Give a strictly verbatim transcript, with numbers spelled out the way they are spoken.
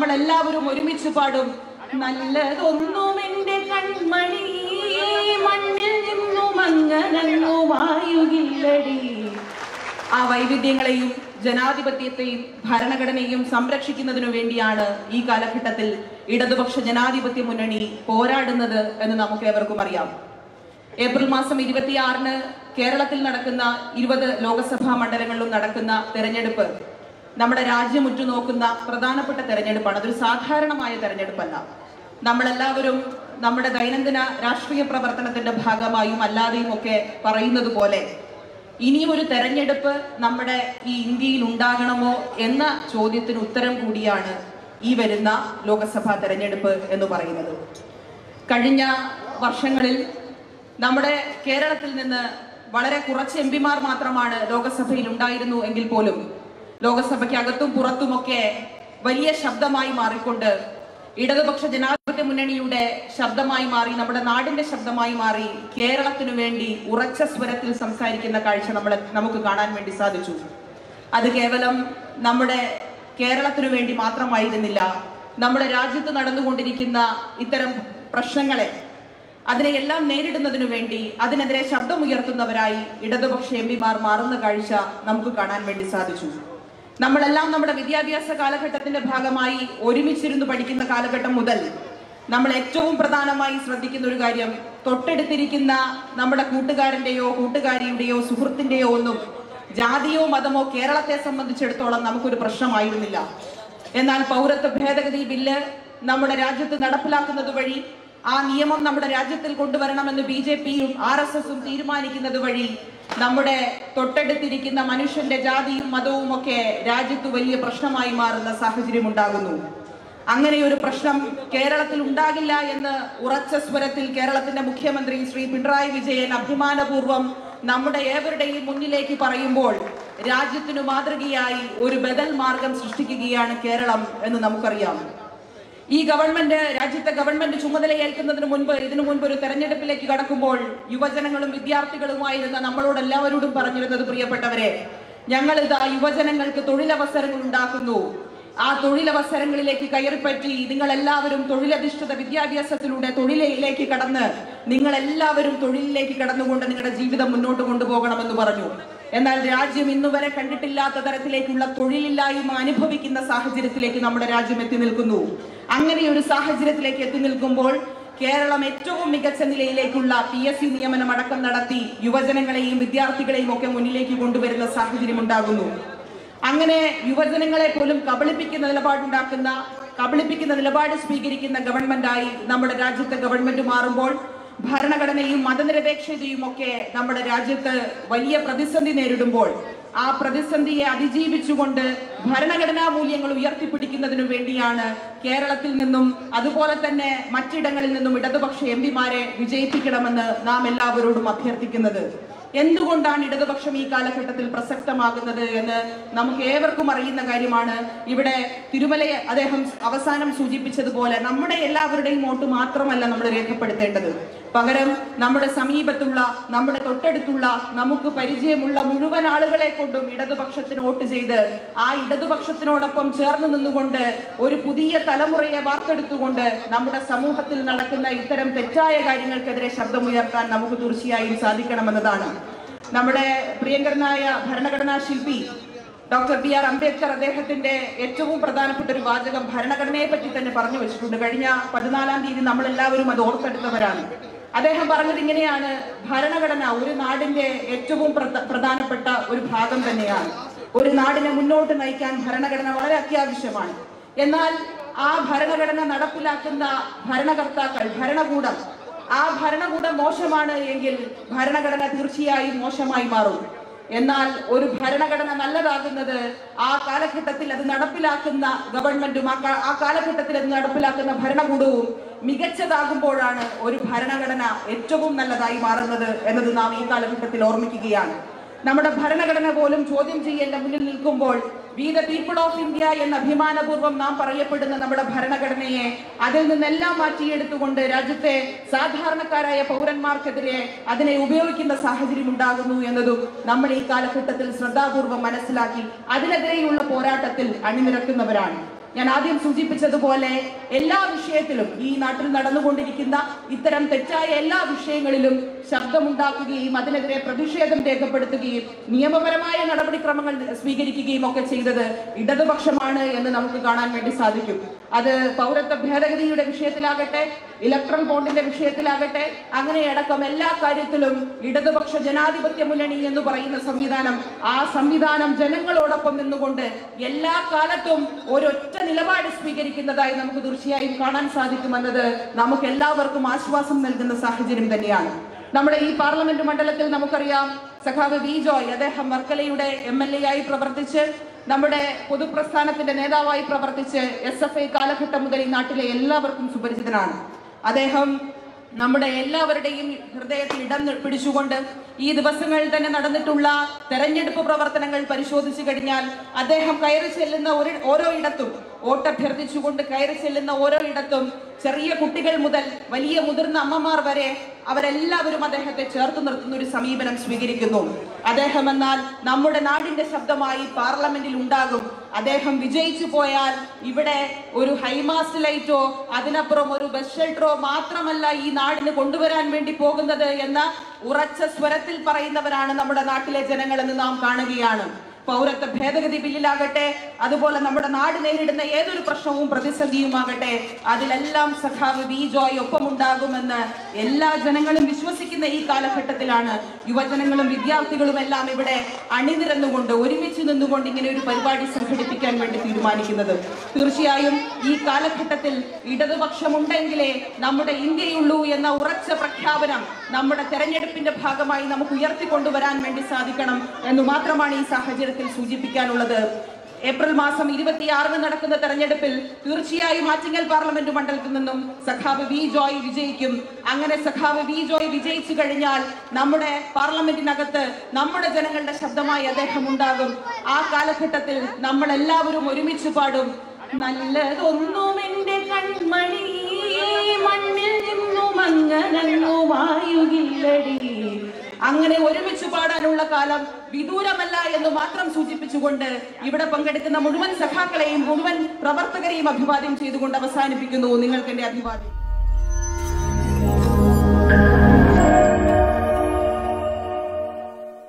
നമ്മളെല്ലാവരും ഒരുമിച്ച് പാടും. നല്ലതൊന്നും എന്റെ കൺമണി മണ്ണിൽ നിന്നും അങ്ങനങ്ങുമായുകില്ലടി. ആ വൈവിധ്യങ്ങളെയും ജനാധിപത്യത്തെയും ഭരണഘടനയെയും സംരക്ഷിക്കുന്നതിനു വേണ്ടിയാണ് ഈ കാലഘട്ടത്തിൽ ഇടതുപക്ഷ ജനാധിപത്യ മുന്നണി പോരാടുന്നത് എന്ന് നമുക്ക് ഏവർക്കും അറിയാം. ഏപ്രിൽ മാസം ഇരുപത്തിയാറിന് കേരളത്തിൽ നടക്കുന്ന ഇരുപത് ലോകസഭാ മണ്ഡലങ്ങളിലും നടക്കുന്ന തെരഞ്ഞെടുപ്പ് നമ്മുടെ രാജ്യം ഉറ്റുനോക്കുന്ന പ്രധാനപ്പെട്ട തെരഞ്ഞെടുപ്പാണ്. അതൊരു സാധാരണമായ തെരഞ്ഞെടുപ്പല്ല. നമ്മളെല്ലാവരും നമ്മുടെ ദൈനംദിന രാഷ്ട്രീയ പ്രവർത്തനത്തിന്റെ ഭാഗമായും അല്ലാതെയും ഒക്കെ പറയുന്നത് പോലെ ഇനിയും ഒരു തെരഞ്ഞെടുപ്പ് നമ്മുടെ ഈ ഇന്ത്യയിൽ ഉണ്ടാകണമോ എന്ന ചോദ്യത്തിന് ഉത്തരം കൂടിയാണ് ഈ വരുന്ന ലോകസഭാ തെരഞ്ഞെടുപ്പ് എന്ന് പറയുന്നത്. കഴിഞ്ഞ വർഷങ്ങളിൽ നമ്മുടെ കേരളത്തിൽ നിന്ന് വളരെ കുറച്ച് എം പിമാർ മാത്രമാണ് ലോകസഭയിൽ ഉണ്ടായിരുന്നു എങ്കിൽ പോലും ലോകസഭയ്ക്ക് അകത്തും പുറത്തുമൊക്കെ വലിയ ശബ്ദമായി മാറിക്കൊണ്ട് ഇടതുപക്ഷ ജനാധിപത്യ മുന്നണിയുടെ ശബ്ദമായി മാറി, നമ്മുടെ നാടിന്റെ ശബ്ദമായി മാറി കേരളത്തിനു വേണ്ടി ഉറച്ച സ്വരത്തിൽ സംസാരിക്കുന്ന കാഴ്ച നമ്മൾ നമുക്ക് കാണാൻ വേണ്ടി സാധിച്ചു. അത് കേവലം നമ്മുടെ കേരളത്തിനു വേണ്ടി മാത്രമായിരുന്നില്ല. നമ്മുടെ രാജ്യത്ത് നടന്നുകൊണ്ടിരിക്കുന്ന ഇത്തരം പ്രശ്നങ്ങളെ അതിനെയെല്ലാം നേരിടുന്നതിനു വേണ്ടി അതിനെതിരെ ശബ്ദമുയർത്തുന്നവരായി ഇടതുപക്ഷ എം പിമാർ മാറുന്ന കാഴ്ച നമുക്ക് കാണാൻ വേണ്ടി സാധിച്ചു. നമ്മളെല്ലാം നമ്മുടെ വിദ്യാഭ്യാസ കാലഘട്ടത്തിന്റെ ഭാഗമായി ഒരുമിച്ചിരുന്ന് പഠിക്കുന്ന കാലഘട്ടം മുതൽ നമ്മൾ ഏറ്റവും പ്രധാനമായി ശ്രദ്ധിക്കുന്ന ഒരു കാര്യം, തൊട്ടടുത്തിരിക്കുന്ന നമ്മുടെ കൂട്ടുകാരന്റെയോ കൂട്ടുകാരിയുടെയോ സുഹൃത്തിന്റെയോ ഒന്നും ജാതിയോ മതമോ കേരളത്തെ സംബന്ധിച്ചിടത്തോളം നമുക്കൊരു പ്രശ്നമായിരുന്നില്ല. എന്നാൽ പൗരത്വ ഭേദഗതി ബില്ല് നമ്മുടെ രാജ്യത്ത് നടപ്പിലാക്കുന്നത് വഴി, ആ നിയമം നമ്മുടെ രാജ്യത്തിൽ കൊണ്ടുവരണമെന്ന് ബി ജെ പിയും ആർ എസ് എസും തീരുമാനിക്കുന്നത് വഴി നമ്മുടെ തൊട്ടടുത്തിരിക്കുന്ന മനുഷ്യന്റെ ജാതിയും മതവും ഒക്കെ രാജ്യത്ത് വലിയ പ്രശ്നമായി മാറുന്ന സാഹചര്യം ഉണ്ടാകുന്നു. അങ്ങനെ ഒരു പ്രശ്നം കേരളത്തിൽ ഉണ്ടാകില്ല എന്ന് ഉറച്ച സ്വരത്തിൽ കേരളത്തിന്റെ മുഖ്യമന്ത്രി ശ്രീ പിണറായി വിജയൻ അഭിമാനപൂർവ്വം നമ്മുടെ ഏവരുടെയും മുന്നിലേക്ക് പറയുമ്പോൾ രാജ്യത്തിനു മാതൃകയായി ഒരു ബദൽ മാർഗം സൃഷ്ടിക്കുകയാണ് കേരളം എന്ന് നമുക്കറിയാം. ഈ ഗവൺമെന്റ് രാജ്യത്തെ ഗവൺമെന്റ് ചുമതലയേൽക്കുന്നതിന് മുൻപ് ഇതിനു മുൻപ് ഒരു തെരഞ്ഞെടുപ്പിലേക്ക് കടക്കുമ്പോൾ യുവജനങ്ങളും വിദ്യാർത്ഥികളുമായിരുന്ന നമ്മളോട് എല്ലാവരോടും പറഞ്ഞിരുന്നത്, പ്രിയപ്പെട്ടവരെ, ഞങ്ങൾ ഇതാ യുവജനങ്ങൾക്ക് തൊഴിലവസരങ്ങൾ ഉണ്ടാക്കുന്നു. ആ തൊഴിലവസരങ്ങളിലേക്ക് കയറിപ്പറ്റി നിങ്ങൾ എല്ലാവരും തൊഴിലധിഷ്ഠിത വിദ്യാഭ്യാസത്തിലൂടെ തൊഴിലിലേക്ക് കടന്ന് നിങ്ങൾ എല്ലാവരും തൊഴിലിലേക്ക് കടന്നുകൊണ്ട് നിങ്ങളുടെ ജീവിതം മുന്നോട്ട് കൊണ്ടുപോകണമെന്ന് പറഞ്ഞു. എന്നാൽ രാജ്യം ഇന്നുവരെ കണ്ടിട്ടില്ലാത്ത തരത്തിലേക്കുള്ള തൊഴിലില്ലായ്മ അനുഭവിക്കുന്ന സാഹചര്യത്തിലേക്ക് നമ്മുടെ രാജ്യം എത്തി നിൽക്കുന്നു. അങ്ങനെ ഒരു സാഹചര്യത്തിലേക്ക് എത്തി നിൽക്കുമ്പോൾ കേരളം ഏറ്റവും മികച്ച നിലയിലേക്കുള്ള പി എസ് സി നിയമനം അടക്കം നടത്തി യുവജനങ്ങളെയും വിദ്യാർത്ഥികളെയും ഒക്കെ മുന്നിലേക്ക് കൊണ്ടുവരുന്ന സാഹചര്യം ഉണ്ടാകുന്നു. അങ്ങനെ യുവജനങ്ങളെ പോലും കബളിപ്പിക്കുന്ന നിലപാടുണ്ടാക്കുന്ന കബളിപ്പിക്കുന്ന നിലപാട് സ്വീകരിക്കുന്ന ഗവൺമെന്റായി നമ്മുടെ രാജ്യത്തെ ഗവൺമെന്റ് മാറുമ്പോൾ ഭരണഘടനയും മതനിരപേക്ഷതയും ഒക്കെ നമ്മുടെ രാജ്യത്ത് വലിയ പ്രതിസന്ധി നേരിടുമ്പോൾ ആ പ്രതിസന്ധിയെ അതിജീവിച്ചുകൊണ്ട് ഭരണഘടനാ മൂല്യങ്ങൾ ഉയർത്തിപ്പിടിക്കുന്നതിനു വേണ്ടിയാണ് കേരളത്തിൽ നിന്നും അതുപോലെ തന്നെ മറ്റിടങ്ങളിൽ നിന്നും ഇടതുപക്ഷ എം പിമാരെ വിജയിപ്പിക്കണമെന്ന് നാം എല്ലാവരോടും അഭ്യർത്ഥിക്കുന്നത്. എന്തുകൊണ്ടാണ് ഇടതുപക്ഷം ഈ കാലഘട്ടത്തിൽ പ്രസക്തമാകുന്നത് എന്ന് നമുക്ക് ഏവർക്കും അറിയുന്ന കാര്യമാണ്. ഇവിടെ തിരുമലയെ അദ്ദേഹം അവസാനം സൂചിപ്പിച്ചതുപോലെ നമ്മുടെ എല്ലാവരുടെയും വോട്ട് മാത്രമല്ല നമ്മൾ രേഖപ്പെടുത്തേണ്ടത്. പകരം നമ്മുടെ സമീപത്തുള്ള, നമ്മുടെ തൊട്ടടുത്തുള്ള, നമുക്ക് പരിചയമുള്ള മുഴുവൻ ആളുകളെ കൊണ്ടും ഇടതുപക്ഷത്തിന് വോട്ട് ചെയ്ത് ആ ഇടതുപക്ഷത്തിനോടൊപ്പം ചേർന്ന് നിന്നുകൊണ്ട് ഒരു പുതിയ തലമുറയെ വാർത്തെടുത്തുകൊണ്ട് നമ്മുടെ സമൂഹത്തിൽ നടക്കുന്ന ഇത്തരം തെറ്റായ കാര്യങ്ങൾക്കെതിരെ ശബ്ദമുയർത്താൻ നമുക്ക് തീർച്ചയായും സാധിക്കണമെന്നതാണ്. നമ്മുടെ പ്രിയങ്കരനായ ഭരണഘടനാ ശില്പി ഡോക്ടർ ബി ആർ അംബേദ്കർ അദ്ദേഹത്തിന്റെ ഏറ്റവും പ്രധാനപ്പെട്ട ഒരു വാചകം ഭരണഘടനയെ പറ്റി തന്നെ പറഞ്ഞു വെച്ചിട്ടുണ്ട്. കഴിഞ്ഞ പതിനാലാം തീയതി നമ്മൾ എല്ലാവരും അത് ഓർത്തെടുത്തവരാണ്. അദ്ദേഹം പറഞ്ഞത് ഇങ്ങനെയാണ്: ഭരണഘടന ഒരു നാടിന്റെ ഏറ്റവും പ്രധാനപ്പെട്ട ഒരു ഭാഗം തന്നെയാണ്. ഒരു നാടിനെ മുന്നോട്ട് നയിക്കാൻ ഭരണഘടന വളരെ അത്യാവശ്യമാണ്. എന്നാൽ ആ ഭരണഘടന നടപ്പിലാക്കുന്ന ഭരണകർത്താക്കൾ, ഭരണകൂടം, ആ ഭരണകൂടം മോശമാണ് എങ്കിൽ ഭരണഘടന തീർച്ചയായും മോശമായി മാറും. എന്നാൽ ഒരു ഭരണഘടന നല്ലതാകുന്നത് ആ കാലഘട്ടത്തിൽ അത് നടപ്പിലാക്കുന്ന ഗവൺമെന്റും ആ കാലഘട്ടത്തിൽ അത് നടപ്പിലാക്കുന്ന ഭരണകൂടവും മികച്ചതാകുമ്പോഴാണ് ഒരു ഭരണഘടന ഏറ്റവും നല്ലതായി മാറുന്നത് എന്നത് നാം ഈ കാലഘട്ടത്തിൽ ഓർമ്മിക്കുകയാണ്. നമ്മുടെ ഭരണഘടന പോലും ചോദ്യം ചെയ്യേണ്ട മുന്നിൽ നിൽക്കുമ്പോൾ we the people of India എന്ന അഭിമാനപൂർവ്വം നാം പറയപ്പെടുന്ന നമ്മുടെ ഭരണഘടനയെ അതിൽ നിന്നെല്ലാം മാറ്റിയെടുത്തുകൊണ്ട് രാജ്യത്തെ സാധാരണക്കാരായ പൗരന്മാർക്കെതിരെ അതിനെ ഉപയോഗിക്കുന്ന സാഹചര്യം ഉണ്ടാകുന്നു എന്നതും നമ്മൾ ഈ കാലഘട്ടത്തിൽ ശ്രദ്ധാപൂർവം മനസ്സിലാക്കി അതിനെതിരെയുള്ള പോരാട്ടത്തിൽ അണിനിരക്കുന്നവരാണ്. ഞാൻ ആദ്യം സൂചിപ്പിച്ചതുപോലെ എല്ലാ വിഷയത്തിലും ഈ നാട്ടിൽ നടന്നുകൊണ്ടിരിക്കുന്ന ഇത്തരം തെറ്റായ എല്ലാ വിഷയങ്ങളിലും ശബ്ദമുണ്ടാക്കുകയും അതിനെതിരെ പ്രതിഷേധം രേഖപ്പെടുത്തുകയും നിയമപരമായ നടപടിക്രമങ്ങൾ സ്വീകരിക്കുകയും ഒക്കെ ചെയ്തത് ഇടതുപക്ഷമാണ് എന്ന് നമുക്ക് കാണാൻ വേണ്ടി സാധിക്കും. അത് പൗരത്വ ഭേദഗതിയുടെ വിഷയത്തിലാകട്ടെ, ഇലക്ട്രൽ ബോണ്ടിന്റെ വിഷയത്തിലാകട്ടെ, അങ്ങനെയടക്കം എല്ലാ കാര്യത്തിലും ഇടതുപക്ഷ ജനാധിപത്യ മുന്നണി എന്ന് പറയുന്ന സംവിധാനം ആ സംവിധാനം ജനങ്ങളോടൊപ്പം നിന്നുകൊണ്ട് എല്ലാ കാലത്തും ഒരൊറ്റ നിലപാട് സ്വീകരിക്കുന്നതായി നമുക്ക് തീർച്ചയായും കാണാൻ സാധിക്കുമെന്നത് നമുക്ക് എല്ലാവർക്കും ആശ്വാസം നൽകുന്ന സാഹചര്യം തന്നെയാണ്. നമ്മുടെ ഈ പാർലമെന്റ് മണ്ഡലത്തിൽ നമുക്കറിയാം, സഖാവ് വി ജോയ് അദ്ദേഹം വർക്കലയുടെ എം എൽ എ ആയി പ്രവർത്തിച്ച് നമ്മുടെ പൊതുപ്രസ്ഥാനത്തിന്റെ നേതാവായി പ്രവർത്തിച്ച് എസ് എഫ് ഐ കാലഘട്ടം മുതൽ ഈ നാട്ടിലെ എല്ലാവർക്കും സുപരിചിതനാണ്. അദ്ദേഹം നമ്മുടെ എല്ലാവരുടെയും ഹൃദയത്തിൽ ഇടം പിടിച്ചുകൊണ്ട് ഈ ദിവസങ്ങളിൽ തന്നെ നടന്നിട്ടുള്ള തെരഞ്ഞെടുപ്പ് പ്രവർത്തനങ്ങൾ പരിശോധിച്ചു കഴിഞ്ഞാൽ അദ്ദേഹം കയറി ചെല്ലുന്ന ഒരു ഓരോ ഇടത്തും വോട്ടഭ്യർത്ഥിച്ചുകൊണ്ട് കയറി ചെല്ലുന്ന ഓരോ ഇടത്തും ചെറിയ കുട്ടികൾ മുതൽ വലിയ മുതിർന്ന അമ്മമാർ വരെ അവരെല്ലാവരും അദ്ദേഹത്തെ ചേർത്ത് നിർത്തുന്ന ഒരു സമീപനം സ്വീകരിക്കുന്നു. അദ്ദേഹം എന്നാൽ നമ്മുടെ നാടിന്റെ ശബ്ദമായി പാർലമെന്റിൽ ഉണ്ടാകും. അദ്ദേഹം വിജയിച്ചു പോയാൽ ഇവിടെ ഒരു ഹൈമാസ്റ്റ് ലൈറ്റോ അതിനപ്പുറം ഒരു ബസ് ഷെൽട്ടറോ മാത്രമല്ല ഈ നാടിന് കൊണ്ടുവരാൻ വേണ്ടി പോകുന്നത് എന്ന ഉറച്ച സ്വരത്തിൽ പറയുന്നവരാണ് നമ്മുടെ നാട്ടിലെ ജനങ്ങൾ എന്ന് നാം കാണുകയാണ്. പൗരത്വ ഭേദഗതി ബില്ലിലാകട്ടെ, അതുപോലെ നമ്മുടെ നാട് നേരിടുന്ന ഏതൊരു പ്രശ്നവും പ്രതിസന്ധിയുമാകട്ടെ, അതിലെല്ലാം സഖാവ് വി ജോയ് ഒപ്പമുണ്ടാകുമെന്ന് എല്ലാ ജനങ്ങളും വിശ്വസിക്കുന്ന ഈ കാലഘട്ടത്തിലാണ് യുവജനങ്ങളും വിദ്യാർത്ഥികളും എല്ലാം ഇവിടെ അണിനിരന്നുകൊണ്ട് ഒരുമിച്ച് നിന്നുകൊണ്ട് ഇങ്ങനെ ഒരു പരിപാടി സംഘടിപ്പിക്കാൻ വേണ്ടി തീരുമാനിക്കുന്നത്. തീർച്ചയായും ഈ കാലഘട്ടത്തിൽ ഇടതുപക്ഷമുണ്ടെങ്കിലേ നമ്മുടെ ഇന്ത്യയുള്ളൂ എന്ന ഉറച്ച പ്രഖ്യാപനം നമ്മുടെ തെരഞ്ഞെടുപ്പിന്റെ ഭാഗമായി നമുക്ക് ഉയർത്തിക്കൊണ്ടുവരാൻ വേണ്ടി സാധിക്കണം എന്ന് മാത്രമാണ് ഈ സാഹചര്യത്തിൽ സൂചിപ്പിക്കാനുള്ളത്. ഏപ്രിൽ മാസം ഇരുപത്തിയാറിന് നടക്കുന്ന തെരഞ്ഞെടുപ്പിൽ തീർച്ചയായും ആറ്റിങ്ങൽ പാർലമെന്റ് മണ്ഡലത്തിൽ നിന്നും സഖാവ് വി ജോയ് വിജയിക്കും. അങ്ങനെ സഖാവ് വി ജോയ് വിജയിച്ചു കഴിഞ്ഞാൽ നമ്മുടെ പാർലമെന്റിനകത്ത് നമ്മുടെ ജനങ്ങളുടെ ശബ്ദമായി അദ്ദേഹം ഉണ്ടാകും. ആ കാലഘട്ടത്തിൽ നമ്മൾ എല്ലാവരും ഒരുമിച്ച് പാടും, നല്ലതൊന്നും എന്റെ കൺമണി മണ്ണിൽ നിന്നും അങ്ങനങ്ങുമായുകില്ലടി. അങ്ങനെ ഒരുമിച്ച് പാടാനുള്ള കാലം വിദൂരമല്ല എന്ന് മാത്രം സൂചിപ്പിച്ചുകൊണ്ട് ഇവിടെ പങ്കെടുക്കുന്ന മുഴുവൻ സഖാക്കളെയും മുഴുവൻ പ്രവർത്തകരെയും അഭിവാദ്യം ചെയ്തുകൊണ്ട് അവസാനിപ്പിക്കുന്നു. നിങ്ങൾക്ക് എന്റെ അഭിവാദ്യം.